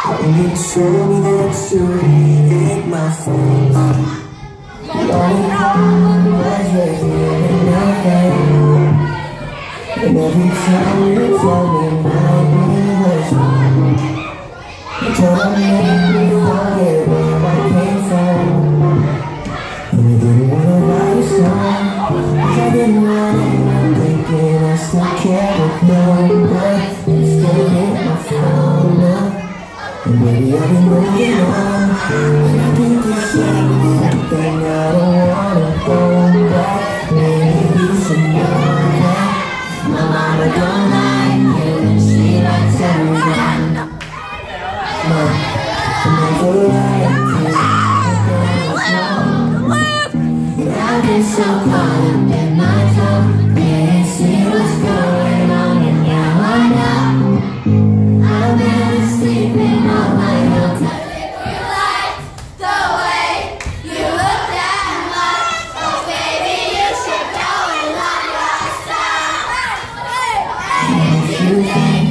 And you told me that you needed my friends. The only problem was you're hearing nothing. And every time you tell me my dream was wrong, you told me make me forget where I came from. And I didn't wanna write a song, 'cause I didn't want anyone thinking I still care with no one. You still hit my phone up, and baby I've been moving on. And I think it's something I don't wanna go back. Maybe you should know that my mama don't like you, and she likes everyone. Mom, I never liked you. I've been so caught up in my job, can't see what's going on, and now I know I'll never sleep in all my own. You like the way you look that much, oh baby, you should go and love yourself. If you think